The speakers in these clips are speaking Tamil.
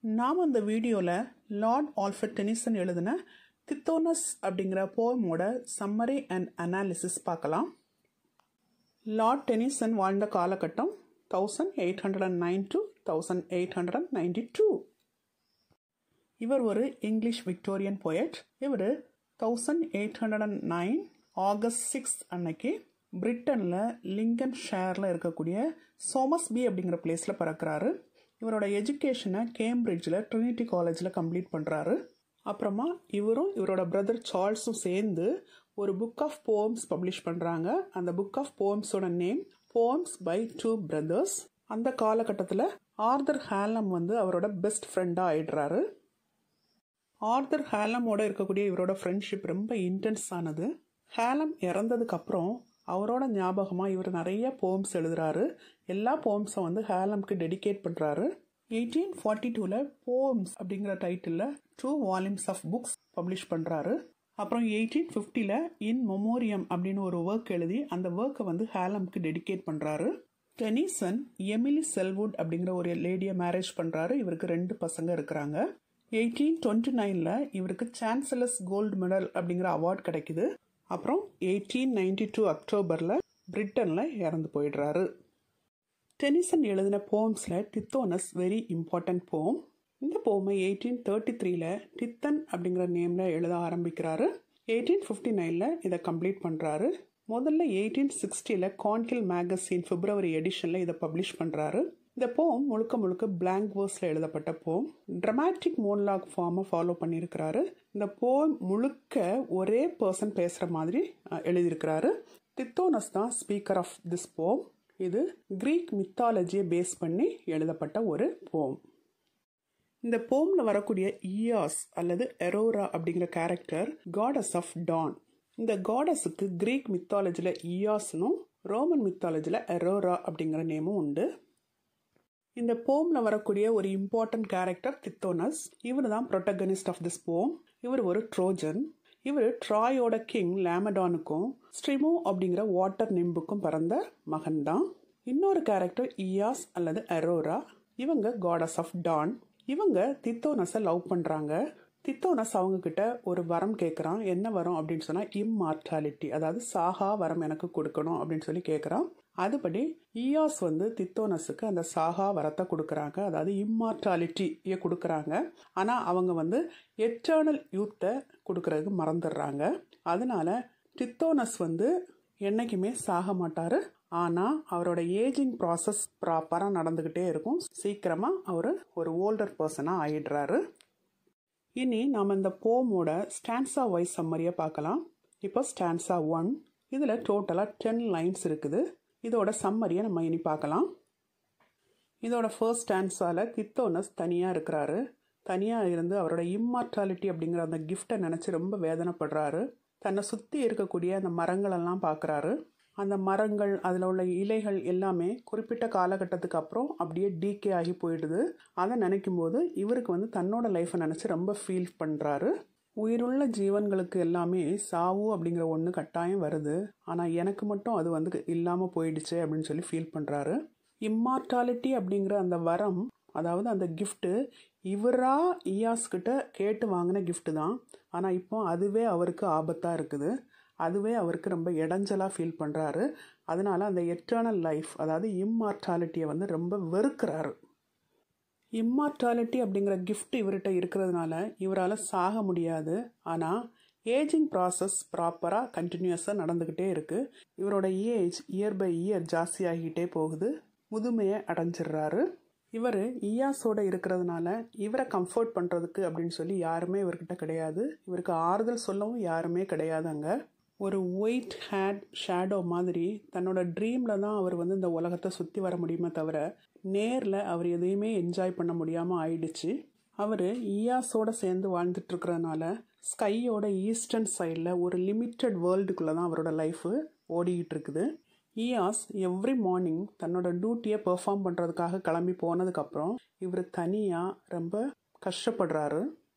நாம் அந்த வீடியோவில் லார்ட் ஆல்ஃப்ரெட் டெனிசன் எழுதின தித்தோனஸ் அப்படிங்கிற போயமோட சம்மரி அண்ட் அனாலிசிஸ் பார்க்கலாம். லார்ட் டெனிசன் வாழ்ந்த காலகட்டம் 1809 to 1892. இவர் ஒரு இங்கிலீஷ் விக்டோரியன் போயட். இவர் 1809 ஆகஸ்ட் 6 அன்னைக்கு பிரிட்டனில் லிங்கன் ஷேரில் இருக்கக்கூடிய சோமஸ்பி அப்படிங்கிற பிளேஸில் பிறக்கிறாரு. இவரோட எஜுகேஷனை கேம்பிரிட்ஜில் ட்ரினிட்டி காலேஜில் கம்ப்ளீட் பண்ணுறாரு. அப்புறமா இவரும் இவரோட பிரதர் சார்ல்ஸும் சேர்ந்து ஒரு புக் ஆஃப் போம்ஸ் பப்ளிஷ் பண்ணுறாங்க. அந்த புக் ஆஃப் போம்ஸோட name poems by two brothers. அந்த காலகட்டத்தில் ஆர்தர் ஹேலம் அவரோட பெஸ்ட் ஃப்ரெண்டாக ஆயிடுறாரு. ஆர்தர் ஹேலமோட இருக்கக்கூடிய இவரோட ஃப்ரெண்ட்ஷிப் ரொம்ப இன்டென்ஸ் ஆனது. ஹேலம் இறந்ததுக்கு அப்புறம் அவரோட ஞாபகமாக இவர் நிறைய போம்ஸ் எழுதுறாரு. எல்லா போம்ஸும் ஹேலம்க்கு டெடிகேட் பண்ணுறாரு. 1842 போம்ஸ் அப்படிங்கிற டைட்டிலில் 2 வால்யூம்ஸ் ஆஃப் புக்ஸ் பப்ளிஷ் பண்ணுறாரு. அப்புறம் 1850 இன் மெமோரியம் அப்படின்னு ஒரு ஒர்க் எழுதி அந்த ஒர்க்கை ஹேலம்க்கு டெடிகேட் பண்ணுறாரு. டெனிசன் எமிலி செல்வுட் அப்படிங்கிற ஒரு லேடியை மேரேஜ் பண்ணுறாரு. இவருக்கு 2 பசங்க இருக்கிறாங்க. 1829 இவருக்கு சான்சலர்ஸ் கோல்டு மெடல் அப்படிங்கிற அவார்ட் கிடைக்குது. அப்புறம் 1892 அக்டோபரில் பிரிட்டனில் இறந்து போயிடுறாரு. டெனிசன் எழுதின போம்ஸில் டித்தோனஸ் வெரி இம்பார்ட்டன்ட் போம். இந்த போமை 1833 டித்தன் அப்படிங்கிற நேமில் எழுத ஆரம்பிக்கிறாரு. 1859 இதை கம்ப்ளீட் பண்ணுறாரு. முதல்ல 1860 கான்கில் மேகசின் பிப்ரவரி எடிஷனில் இதை பப்ளிஷ் பண்ணுறாரு. இந்த போம் முழுக்க முழுக்க பிளாங்க் வேர்ஸில் எழுதப்பட்ட போம். ட்ராமாட்டிக் மோனோலாக் ஃபார்மை ஃபாலோ பண்ணியிருக்கிறாரு. இந்த போம் முழுக்க ஒரே பர்சன் பேசுகிற மாதிரி எழுதியிருக்கிறாரு. டித்தோனஸ் தான் ஸ்பீக்கர் ஆஃப் திஸ் போம். இது கிரீக் மித்தாலஜியை பேஸ் பண்ணி எழுதப்பட்ட ஒரு போம். இந்த போமில் வரக்கூடிய ஈயாஸ் அல்லது எரோரா அப்படிங்கிற கேரக்டர் காடஸ் ஆஃப் டான். இந்த காடஸுக்கு கிரீக் மித்தாலஜியில் ஈயாஸ்னும் ரோமன் மித்தாலஜியில் எரோரா அப்படிங்கிற நேமும் உண்டு. இந்த போமில் வரக்கூடிய ஒரு இம்பார்ட்டன்ட் கேரக்டர் தித்தோனஸ். இவர் தான் ப்ரொட்டகனிஸ்ட் ஆஃப் திஸ் போம். இவர் ஒரு ட்ரோஜன். இவர் ட்ராயோட கிங் லேமடானுக்கும் ஸ்ட்ரிமோ அப்படிங்கிற வாட்டர் நிம்புக்கும் பிறந்த மகன் தான். இன்னொரு கேரக்டர் ஈயாஸ் அல்லது எரோரா. இவங்க காடஸ் ஆஃப் டான். இவங்க தித்தோனஸை லவ் பண்ணுறாங்க. தித்தோனஸ் அவங்க கிட்ட ஒரு வரம் கேட்குறான். என்ன வரம் அப்படின்னு சொன்னால் இம்மார்டாலிட்டி, அதாவது சாகா வரம் எனக்கு கொடுக்கணும் அப்படின்னு சொல்லி கேட்குறான். அதுபடி ஈயாஸ் தித்தோனஸுக்கு அந்த சாகா வரத்தை கொடுக்குறாங்க, அதாவது இம்மார்டாலிட்டியை கொடுக்குறாங்க. ஆனால் அவங்க எட்டர்னல் யூத்தை கொடுக்கறதுக்கு மறந்துடுறாங்க. அதனால டித்தோனஸ் என்னைக்குமே சாக மாட்டார். ஆனால் அவரோட ஏஜிங் ப்ராசஸ் ப்ராப்பராக நடந்துக்கிட்டே இருக்கும். சீக்கிரமாக அவர் ஒரு ஓல்டர் பர்சனாக ஆயிடுறாரு. இனி நாம் இந்த போமோட ஸ்டான்ஸா வைஸ் சம்மரியை பார்க்கலாம். இப்போ ஸ்டான்ஸா 1, இதில் டோட்டலாக 10 லைன்ஸ் இருக்குது. இதோட சம்மரியை நம்ம இனி பார்க்கலாம். இதோட ஃபர்ஸ்ட் ஸ்டான்ஸால தித்தோனஸ் தனியாக இருக்கிறாரு. தனியாக இருந்து அவரோட இம்மார்டாலிட்டி அப்படிங்கிற அந்த கிஃப்டை நினச்சி ரொம்ப வேதனைப்படுறாரு. தன்னை சுற்றி இருக்கக்கூடிய அந்த மரங்களெல்லாம் பார்க்குறாரு. அந்த மரங்கள், அதில் உள்ள இலைகள் எல்லாமே குறிப்பிட்ட காலகட்டத்துக்கு அப்புறம் அப்படியே டீகே ஆகி போயிடுது. அதை நினைக்கும் போது இவருக்கு தன்னோட லைஃப்பை நினச்சி ரொம்ப ஃபீல் பண்ணுறாரு. உயிருள்ள ஜீவன்களுக்கு எல்லாமே சாவு அப்படிங்கிற ஒன்று கட்டாயம் வருது, ஆனால் எனக்கு மட்டும் அது இல்லாமல் போயிடுச்சு அப்படின்னு சொல்லி ஃபீல் பண்ணுறாரு. இம்மார்டாலிட்டி அப்படிங்கிற அந்த வரம், அதாவது அந்த கிஃப்ட்டு இவரா ஈயாஸ்கிட்ட கேட்டு வாங்கின கிஃப்ட்டு தான். ஆனால் இப்போ அதுவே அவருக்கு ஆபத்தாக இருக்குது. அதுவே அவருக்கு ரொம்ப இடைஞ்சலாக ஃபீல் பண்ணுறாரு. அதனால அந்த எட்டர்னல் லைஃப், அதாவது இம்மார்டாலிட்டியை ரொம்ப வெறுக்கிறாரு. இம்மார்டாலிட்டி அப்படிங்கிற கிஃப்ட் இவர்கிட்ட இருக்கிறதுனால இவரால் சாக முடியாது. ஆனால் ஏஜிங் ப்ராசஸ் ப்ராப்பராக கண்டினியூஸாக நடந்துக்கிட்டே இருக்குது. இவரோட ஏஜ் இயர் பை இயர் ஜாஸ்தியாகிக்கிட்டே போகுது. முதுமையை அடைஞ்சிடுறாரு. இவர் ஈயாஸோட இருக்கிறதுனால இவரை கம்ஃபர்ட் பண்ணுறதுக்கு அப்படின்னு சொல்லி யாருமே இவர்கிட்ட கிடையாது. இவருக்கு ஆறுதல் சொல்லவும் யாருமே கிடையாது. அங்கே ஒரு ஒயிட் ஹேட் ஷேடோ மாதிரி தன்னோட ட்ரீமில் தான் அவர் இந்த உலகத்தை சுற்றி வர முடியுமே தவிர நேரில் அவர் எதையுமே என்ஜாய் பண்ண முடியாமல் ஆயிடுச்சு. அவர் ஈயாஸோட சேர்ந்து வாழ்ந்துட்டுருக்கிறதுனால ஸ்கையோட ஈஸ்டர்ன் சைடில் ஒரு லிமிட்டட் வேர்ல்டுக்குள்ளே தான் அவரோட லைஃபு ஓடிக்கிட்டு இருக்குது. ஈயாஸ் எவ்ரி மார்னிங் தன்னோட டியூட்டியை பெர்ஃபார்ம் பண்ணுறதுக்காக கிளம்பி போனதுக்கப்புறம் இவர் தனியாக ரொம்ப கஷ்டப்படுறாரு.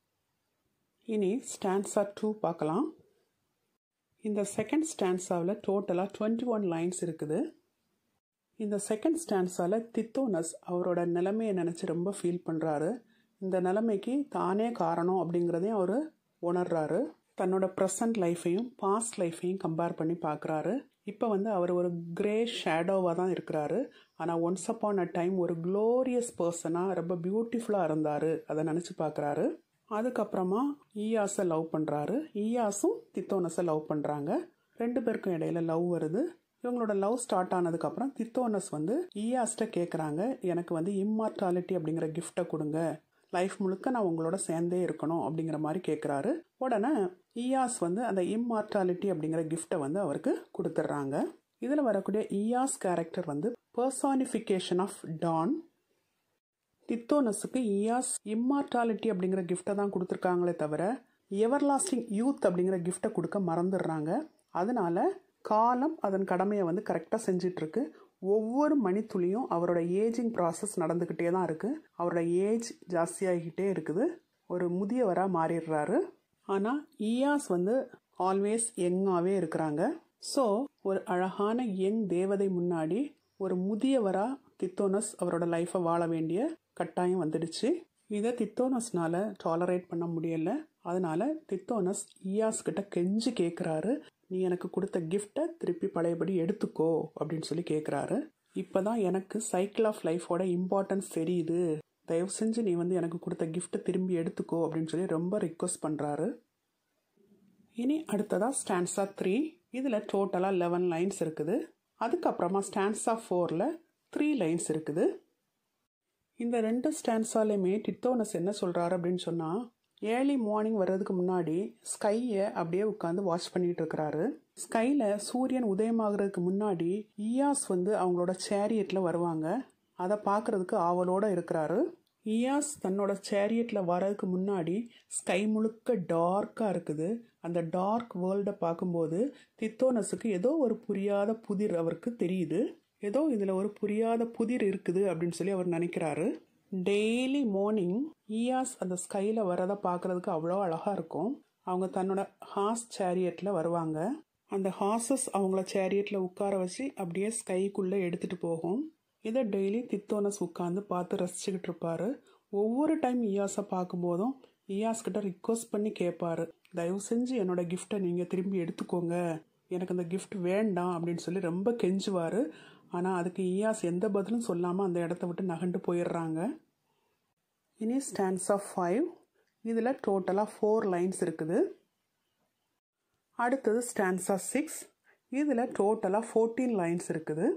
இனி ஸ்டான்ஸா 2 பார்க்கலாம். இந்த செகண்ட் ஸ்டான்ஸாவில் டோட்டலாக 21 லைன்ஸ் இருக்குது. இந்த செகண்ட் ஸ்டான்ஸால் தித்தோனஸ் அவரோட நிலைமையை நினச்சி ரொம்ப ஃபீல் பண்ணுறாரு. இந்த நிலைமைக்கு தானே காரணம் அப்படிங்கிறதையும் அவர் உணர்றாரு. தன்னோட ப்ரெசன்ட் லைஃப்பையும் பாஸ்ட் லைஃப்பையும் கம்பேர் பண்ணி பார்க்குறாரு. இப்போ வந்து அவர் ஒரு கிரே ஷேடோவாக தான் இருக்கிறாரு. ஆனால் ஒன்ஸ் அப்பான் அ டைம் ஒரு க்ளோரியஸ் பர்சனாக ரொம்ப பியூட்டிஃபுல்லாக இருந்தார். அதை நினச்சி பார்க்குறாரு. அதுக்கப்புறமா ஈயாஸை லவ் பண்ணுறாரு. ஈயாஸும் தித்தோனஸை லவ் பண்ணுறாங்க. 2 பேருக்கும் இடையில லவ் வருது. இவங்களோட லவ் ஸ்டார்ட் ஆனதுக்கப்புறம் தித்தோனஸ் வந்து ஈயாஸ்கிட்ட கேட்குறாங்க, எனக்கு வந்து இம்மார்டாலிட்டி அப்படிங்கிற கிஃப்டை கொடுங்க, லைஃப் முழுக்க நான் உங்களோட சேர்ந்தே இருக்கணும் அப்படிங்கிற மாதிரி கேட்குறாரு. உடனே ஈயாஸ் வந்து அந்த இம்மார்டாலிட்டி அப்படிங்கிற கிஃப்டை வந்து அவருக்கு கொடுத்துட்றாங்க. இதில் வரக்கூடிய ஈயாஸ் கேரக்டர் வந்து பர்சானிஃபிகேஷன் ஆஃப் டான். தித்தோனஸுக்கு ஈயாஸ் இம்மார்டாலிட்டி அப்படிங்கிற கிஃப்டை தான் கொடுத்துருக்காங்களே தவிர எவர்லாஸ்டிங் யூத் அப்படிங்கிற கிஃப்டை கொடுக்க மறந்துடுறாங்க. அதனால காலம் அதன் கடமையை வந்து கரெக்டாக செஞ்சிட்ருக்கு. ஒவ்வொரு மணித்துளியும் அவரோட ஏஜிங் ப்ராசஸ் நடந்துக்கிட்டே தான் இருக்குது. அவரோட ஏஜ் ஜாஸ்தியாகிக்கிட்டே இருக்குது. ஒரு முதியவராக மாறிடுறாரு. ஆனால் ஈயாஸ் வந்து ஆல்வேஸ் யங்காகவே இருக்கிறாங்க. ஸோ ஒரு அழகான யங் தேவதை முன்னாடி ஒரு முதியவராக தித்தோனஸ் அவரோட லைஃப்பை வாழ வேண்டிய கட்டாயம் வந்துடுச்சு. இதை தித்தோனஸ்னால டாலரேட் பண்ண முடியலை. அதனால தித்தோனஸ் ஈயாஸ் கிட்ட கெஞ்சி கேட்குறாரு, நீ எனக்கு கொடுத்த கிஃப்டை திருப்பி பழையபடி எடுத்துக்கோ அப்படின்னு சொல்லி கேட்குறாரு. இப்போ தான் எனக்கு சைக்கிள் ஆஃப் லைஃபோட இம்பார்ட்டன்ஸ் தெரியுது, தயவு செஞ்சு நீ வந்து எனக்கு கொடுத்த கிஃப்டை திரும்பி எடுத்துக்கோ அப்படின்னு சொல்லி ரொம்ப ரிக்வெஸ்ட் பண்ணுறாரு. இனி அடுத்ததாக ஸ்டான்ஸா 3. இதில் டோட்டலாக 11 லைன்ஸ் இருக்குது. அதுக்கப்புறமா ஸ்டான்ஸா 4ல் 3 லைன்ஸ் இருக்குது. இந்த 2 ஸ்டான்ஸாலையுமே தித்தோனஸ் என்ன சொல்கிறாரு அப்படின்னு சொன்னால், ஏர்லி மார்னிங் வர்றதுக்கு முன்னாடி ஸ்கையை அப்படியே உட்காந்து வாட்ச் பண்ணிட்டு இருக்கிறாரு. ஸ்கையில் சூரியன் உதயமாகிறதுக்கு முன்னாடி ஈயாஸ் வந்து அவங்களோட சேரியட்டில் வருவாங்க. அதை பார்க்குறதுக்கு ஆவலோடு இருக்கிறாரு. ஈயாஸ் தன்னோட சேரியட்டில் வர்றதுக்கு முன்னாடி ஸ்கை முழுக்க டார்க்காக இருக்குது. அந்த டார்க் வேர்ல்டை பார்க்கும்போது தித்தோனஸுக்கு ஏதோ ஒரு புரியாத புதிர் அவருக்கு தெரியுது. ஏதோ இதில் ஒரு புரியாத புதிர் இருக்குது அப்படின்னு சொல்லி அவர் நினைக்கிறாரு. டெய்லி மார்னிங் ஈயாஸ் அந்த ஸ்கையில் வரதை பார்க்குறதுக்கு அவ்வளோ அழகாக இருக்கும். அவங்க தன்னோட ஹார்ஸ் சேரியட்டில் வருவாங்க. அந்த ஹார்ஸஸ் அவங்கள சேரியட்டில் உட்கார வச்சு அப்படியே ஸ்கைக்குள்ளே எடுத்துகிட்டு போகும். இதை டெய்லி தித்தோனஸ் உட்காந்து பார்த்து ரசிச்சுக்கிட்டு இருப்பார். ஒவ்வொரு டைம் ஈயாஸை பார்க்கும்போதும் ஈயாஸ்கிட்ட ரிக்வஸ்ட் பண்ணி கேட்பாரு, தயவு செஞ்சு என்னோட கிஃப்டை நீங்கள் திரும்பி எடுத்துக்கோங்க, எனக்கு அந்த கிஃப்ட் வேண்டாம் அப்படின்னு சொல்லி ரொம்ப கெஞ்சுவார். ஆனால் அதுக்கு ஈயாஸ் எந்த பதிலும் சொல்லாமல் அந்த இடத்த விட்டு நகண்டு போயிடுறாங்க. இனி ஸ்டான்ஸா 5. இதில் டோட்டலாக 4 லைன்ஸ் இருக்குது. அடுத்தது ஸ்டான்ஸா 6. இதில் டோட்டலாக 14 லைன்ஸ் இருக்குது.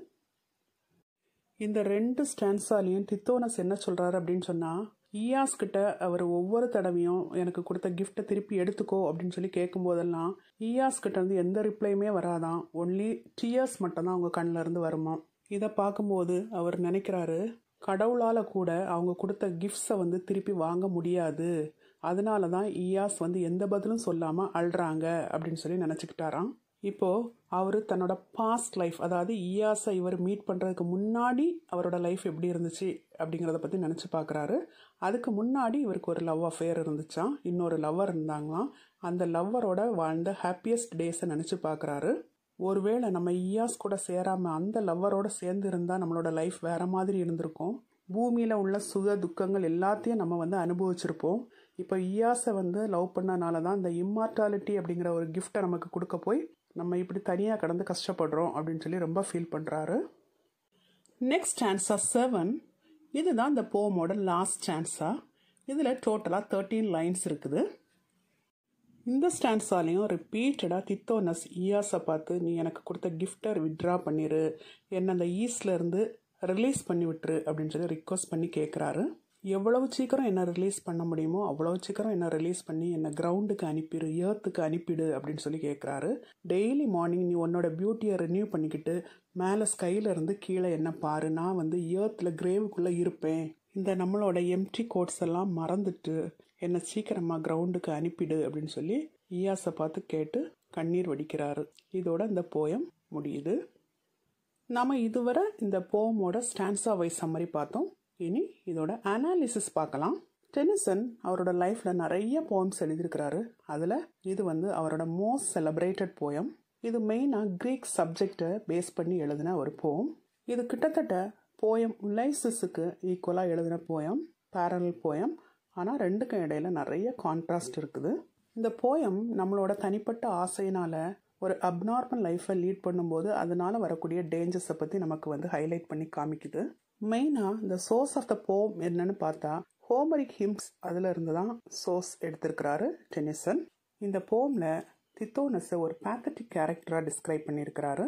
இந்த 2 ஸ்டான்ஸாலையும் தித்தோனஸ் என்ன சொல்கிறாரு அப்படின்னு சொன்னால், ஈயாஸ் கிட்ட அவர் ஒவ்வொரு தடவையும் எனக்கு கொடுத்த கிஃப்டை திருப்பி எடுத்துக்கோ அப்படின்னு சொல்லி கேட்கும்போதெல்லாம் ஈயாஸ் கிட்ட இருந்து எந்த ரிப்ளையுமே வராதான். ஒன்லி டியர்ஸ் மட்டும்தான் அவங்க கண்ணில் இருந்து வருமா. இதை பார்க்கும்போது அவர் நினைக்கிறாரு, கடவுளால் கூட அவங்க கொடுத்த கிஃப்ட்ஸை வந்து திருப்பி வாங்க முடியாது, அதனால தான் ஈயாஸ் வந்து எந்த பதிலும் சொல்லாமல் அழுறாங்க அப்படின்னு சொல்லி நினச்சிக்கிட்டாராம். இப்போது அவர் தன்னோட பாஸ்ட் லைஃப், அதாவது ஈயாஸை இவர் மீட் பண்ணுறதுக்கு முன்னாடி அவரோட லைஃப் எப்படி இருந்துச்சு அப்படிங்கிறத பற்றி நினச்சி பார்க்குறாரு. அதுக்கு முன்னாடி இவருக்கு ஒரு லவ் அஃபேர் இருந்துச்சான், இன்னொரு லவ்வர் இருந்தாங்களாம். அந்த லவ்வரோட வாழ்ந்த ஹாப்பியஸ்ட் டேஸை நினச்சி பார்க்குறாரு. ஒருவேளை நம்ம ஈயாஸ் கூட சேராமல் அந்த லவ்வரோட சேர்ந்து இருந்தால் நம்மளோட லைஃப் வேறு மாதிரி இருந்திருக்கும். பூமியில் உள்ள சுக துக்கங்கள் எல்லாத்தையும் நம்ம வந்து அனுபவிச்சிருப்போம். இப்போ ஈயாஸை வந்து லவ் பண்ணனால தான் இந்த இம்மார்டாலிட்டி அப்படிங்கிற ஒரு கிஃப்டை நமக்கு கொடுக்க போய் நம்ம இப்படி தனியாக கடந்து கஷ்டப்படுறோம் அப்படின்னு சொல்லி ரொம்ப ஃபீல் பண்ணுறாரு. Next stanza 7. இதுதான் இந்த போமோட லாஸ்ட் ஸ்டான்ஸா. இதில் டோட்டலாக 13 லைன்ஸ் இருக்குது. இந்த ஸ்டான்ஸாலையும் ரிப்பீட்டடாக தித்தோனஸ் ஈயாஸை பார்த்து, நீ எனக்கு கொடுத்த கிஃப்டை வித்ட்ரா பண்ணிடு, என்னை அந்த ஈஸ்ட்லேருந்து ரிலீஸ் பண்ணி விட்டுரு அப்படின்னு சொல்லி ரிக்வஸ்ட் பண்ணி கேட்குறாரு. எவ்வளவு சீக்கிரம் என்னை ரிலீஸ் பண்ண முடியுமோ அவ்வளோ சீக்கிரம் என்னை ரிலீஸ் பண்ணி என்னை கிரவுண்டுக்கு அனுப்பிடு, ஏர்த்துக்கு அனுப்பிடு அப்படின்னு சொல்லி கேட்குறாரு. டெய்லி மார்னிங் நீ உன்னோட பியூட்டியை ரினியூ பண்ணிக்கிட்டு மேலே ஸ்கையிலேருந்து கீழே என்ன பாரு, நான் வந்து ஏர்த்தில் கிரேவுக்குள்ளே இருப்பேன், இந்த நம்மளோட எம்டி கோட்ஸ் எல்லாம் மறந்துட்டு என்னை சீக்கிரமாக கிரவுண்டுக்கு அனுப்பிடு அப்படின்னு சொல்லி ஈயாஸை பார்த்து கேட்டு கண்ணீர் வடிக்கிறாரு. இதோட இந்த போயம் முடியுது. நாம் இதுவரை இந்த போமோட ஸ்டான்ஸா வைஸ் சம்மரி பார்த்தோம். இனி இதோட அனாலிசிஸ் பார்க்கலாம். டெனிசன் அவரோட லைஃப்பில் நிறைய போயம்ஸ் எழுதியிருக்கிறாரு. அதில் இது வந்து அவரோட மோஸ்ட் செலிப்ரேட்டட் போயம். இது மெயினாக க்ரீக் சப்ஜெக்டை பேஸ் பண்ணி எழுதின ஒரு போயம். இது கிட்டத்தட்ட போயம் உலைசிஸுக்கு ஈக்குவலாக எழுதின போயம், பேரலல் போயம். ஆனால் ரெண்டுக்கும் இடையில நிறைய கான்ட்ராஸ்ட் இருக்குது. இந்த போயம் நம்மளோட தனிப்பட்ட ஆசையினால் ஒரு அப்நார்மல் லைஃப்பை லீட் பண்ணும்போது அதனால் வரக்கூடிய டேஞ்சர்ஸை பற்றி நமக்கு ஹைலைட் பண்ணி காமிக்குது. மெயினாக இந்த சோர்ஸ் ஆஃப் த போம் என்னன்னு பார்த்தா ஹோமரிக் ஹிம்ஸ் அதில் இருந்து தான் சோர்ஸ் எடுத்திருக்கிறாரு டென்னிசன். இந்த போமில் தித்தோனஸை ஒரு பேத்தட்டிக் கேரக்டராக டிஸ்கிரைப் பண்ணியிருக்கிறாரு.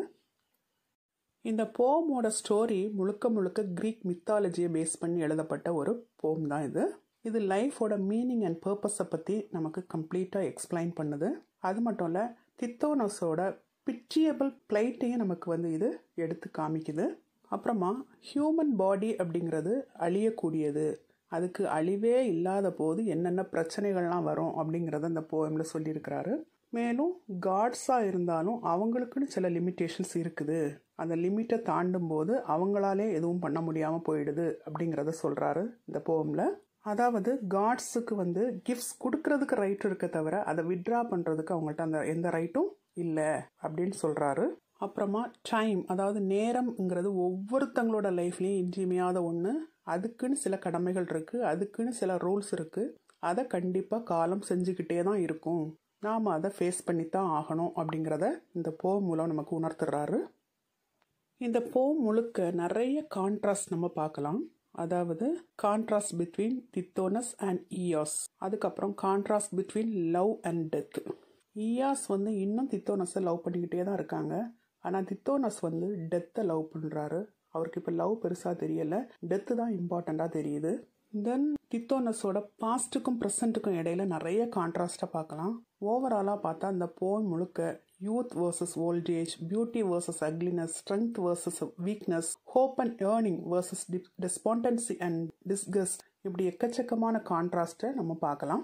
இந்த போமோட ஸ்டோரி முழுக்க கிரீக் மித்தாலஜியை பேஸ் பண்ணி எழுதப்பட்ட ஒரு போம் தான் இது. இது லைஃபோட மீனிங் அண்ட் பர்பஸை பற்றி நமக்கு கம்ப்ளீட்டாக எக்ஸ்பிளைன் பண்ணுது. அது மட்டும் இல்லை, தித்தோனஸோட பிச்சியபிள் பிளைட்டையும் நமக்கு இது எடுத்து காமிக்குது. அப்புறமா ஹியூமன் பாடி அப்படிங்கிறது அழியக்கூடியது, அதுக்கு அழிவே இல்லாத போது என்னென்ன பிரச்சனைகள்லாம் வரும் அப்படிங்கிறத அந்த போயமில் சொல்லியிருக்கிறாரு. மேலும் காட்ஸாக இருந்தாலும் அவங்களுக்குன்னு சில லிமிட்டேஷன்ஸ் இருக்குது, அந்த லிமிட்டை தாண்டும் போது அவங்களாலே எதுவும் பண்ண முடியாமல் போயிடுது அப்படிங்கிறத சொல்கிறாரு இந்த போயமில். அதாவது காட்ஸுக்கு கிஃப்ட்ஸ் கொடுக்கறதுக்கு ரைட் இருக்க தவிர அதை வித்ட்ரா பண்ணுறதுக்கு அவங்கள்ட்ட அந்த எந்த ரைட்டும் இல்லை அப்படின்னு சொல்கிறாரு. அப்புறமா டைம், அதாவது நேரம்ங்கிறது ஒவ்வொருத்தங்களோட லைஃப்லேயும் இன்றியமையாத ஒன்று. அதுக்குன்னு சில கடமைகள் இருக்குது, அதுக்குன்னு சில ரூல்ஸ் இருக்குது. அதை கண்டிப்பாக காலம் செஞ்சுக்கிட்டே தான் இருக்கும், நாம் அதை ஃபேஸ் பண்ணித்தான் ஆகணும் அப்படிங்கிறத இந்த போம் மூலம் நமக்கு உணர்த்துறாரு. இந்த போம் முழுக்க நிறைய கான்ட்ராஸ்ட் நம்ம பார்க்கலாம். அதாவது contrast between Tithonus and Eos, அதுக்கப்புறம் contrast between love and death. Eos இன்னும் தித்தோனஸை லவ் பண்ணிக்கிட்டே தான் இருக்காங்க. ஆனால் தித்தோனஸ் டெத்தை லவ் பண்ணுறாரு. அவருக்கு இப்போ லவ் பெருசாக தெரியலை, டெத்து தான் இம்பார்ட்டண்ட்டாக தெரியுது. தென் தித்தோனஸோட பாஸ்ட்டுக்கும் ப்ரெசண்ட்டுக்கும் இடையில நிறைய கான்ட்ராஸ்டாக பார்க்கலாம். ஓவராலாக பார்த்தா இந்த போம் முழுக்க youth versus old age, beauty versus ugliness, strength versus weakness, hope and yearning versus despondency and disgust, இப்படி எக்கச்சக்கமான கான்ட்ராஸ்ட்டை நம்ம பார்க்கலாம்.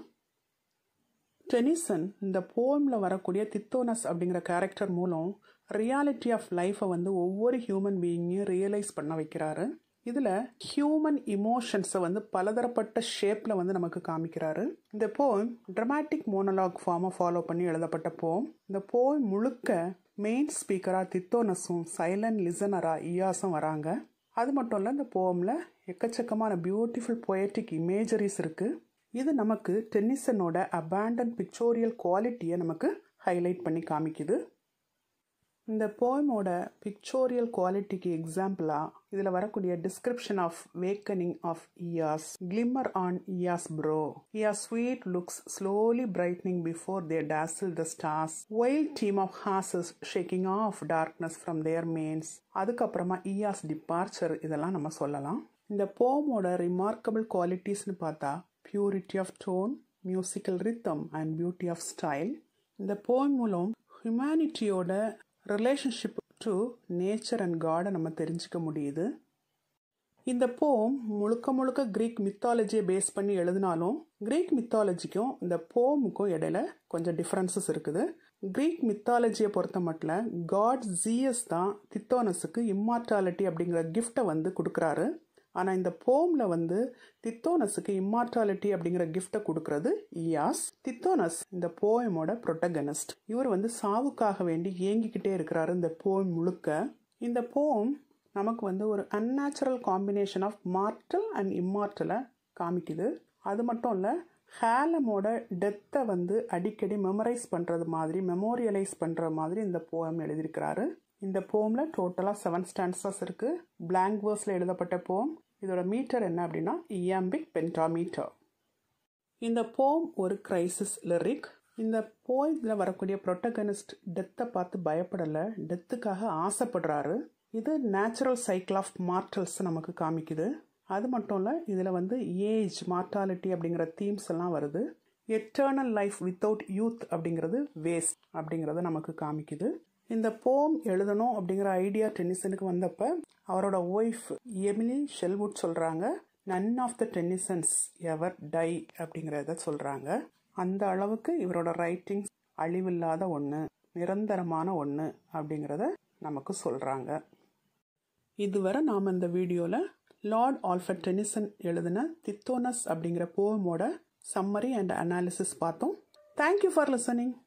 டெனிசன் இந்த போமில் வரக்கூடிய தித்தோனஸ் அப்படிங்கிற கேரக்டர் மூலம் ரியாலிட்டி ஆஃப் லைஃப்பை ஒவ்வொரு ஹியூமன் பீயிங்கையும் ரியலைஸ் பண்ண வைக்கிறாரு. இதில் ஹியூமன் இமோஷன்ஸை பலதரப்பட்ட ஷேப்பில் நமக்கு காமிக்கிறாரு. இந்த போம் ட்ராமாட்டிக் மோனோலாக் ஃபார்மை ஃபாலோ பண்ணி எழுதப்பட்ட போம். இந்த போம் முழுக்க மெயின் ஸ்பீக்கராக தித்தோனஸும் சைலண்ட் லிசனராக ஈயாஸும் வராங்க. அது மட்டும் இல்லை, இந்த போமில் எக்கச்சக்கமான பியூட்டிஃபுல் பொயட்டிக் இமேஜரிஸ் இருக்குது. இது நமக்கு டென்னிசனோட அபேண்டன் பிக்சோரியல் குவாலிட்டியை நமக்கு ஹைலைட் பண்ணி காமிக்குது. இந்த போயமோட பிக்சோரியல் குவாலிட்டிக்கு எக்ஸாம்பிளாக இதில் வரக்கூடிய description of wakening of Eos, glimmer on Eos brow, Eos sweet looks slowly brightening before they dazzle the stars, wild team of horses shaking off darkness from their manes, அதுக்கப்புறமா ஈயாஸ் டிபார்ச்சர், இதெல்லாம் நம்ம சொல்லலாம். இந்த போமோட ரிமார்க்கபிள் குவாலிட்டிஸ்னு பார்த்தா purity of tone, musical rhythm and beauty of style. இந்த போம் மூலம் ஹியூமனிட்டியோட ரிலேஷன்ஷிப் டு நேச்சர் அண்ட் காடை நம்ம தெரிஞ்சுக்க முடியுது. இந்த போம் முழுக்க கிரீக் மித்தாலஜியை பேஸ் பண்ணி எழுதினாலும் கிரீக் மித்தாலஜிக்கும் இந்த போமுக்கும் இடையில கொஞ்சம் டிஃப்ரென்சஸ் இருக்குது. கிரீக் மித்தாலஜியை பொறுத்த மட்டும் காட் ஜீயஸ் தான் தித்தோனஸுக்கு இம்மார்டாலிட்டி அப்படிங்கிற கிஃப்டை கொடுக்குறாரு. ஆனால் இந்த போமில் தித்தோனஸுக்கு இம்மார்டாலிட்டி அப்படிங்கிற கிஃப்டை கொடுக்கறது ஈயாஸ். தித்தோனஸ் இந்த போயமோட ப்ரொட்டகனிஸ்ட். இவர் சாவுக்காக வேண்டி ஏங்கிக்கிட்டே இருக்கிறாரு இந்த போம் முழுக்க. இந்த போம் நமக்கு ஒரு unnatural combination of mortal and இம்மார்டலை காமிக்குது. அது மட்டும் இல்லை, ஹேலமோட டெத்தை அடிக்கடி மெமரைஸ் பண்ணுறது மாதிரி, மெமோரியலைஸ் பண்ணுற மாதிரி இந்த போயம் எழுதியிருக்கிறாரு. இந்த போமில் டோட்டலாக 7 ஸ்டான்சஸ் இருக்குது. பிளாங்க் வேர்ஸில் எழுதப்பட்ட போம். இதோட மீட்டர் என்ன அப்படின்னா இயாம்பிக் பென்டாமீட்டர். இந்த போம் ஒரு கிரைசிஸ் லிரிக். இந்த போயத்தில் வரக்கூடிய ப்ரொட்டகனிஸ்ட் டெத்தை பார்த்து பயப்படலை, டெத்துக்காக ஆசைப்படுறாரு. இது நேச்சுரல் சைக்கிள் ஆஃப் மார்டல்ஸ் நமக்கு காமிக்குது. அது மட்டும் இல்லை, இதில் ஏஜ், மார்டாலிட்டி அப்படிங்கிற தீம்ஸ் எல்லாம் வருது. எட்டர்னல் லைஃப் வித்தவுட் யூத் அப்படிங்கிறது வேஸ்ட் அப்படிங்கிறத நமக்கு காமிக்குது. இந்த போம் எழுதணும் அப்படிங்கிற ஐடியா டென்னிசனுக்கு வந்தப்போ அவரோட ஒய்ஃப் எமிலி ஷெல்வுட் சொல்கிறாங்க, none of the டென்னிசன்ஸ் ever tie அப்படிங்கிறத சொல்கிறாங்க. அந்த அளவுக்கு இவரோட ரைட்டிங்ஸ் அழிவில்லாத ஒன்று, நிரந்தரமான ஒன்று அப்படிங்கிறத நமக்கு சொல்கிறாங்க. இதுவரை நாம் இந்த வீடியோவில் லார்ட் ஆல்ஃப்ரட் டென்னிசன் எழுதின தித்தோனஸ் அப்படிங்கிற போமோட சம்மரி அண்ட் அனாலிசிஸ் பார்த்தோம். Thank you for listening.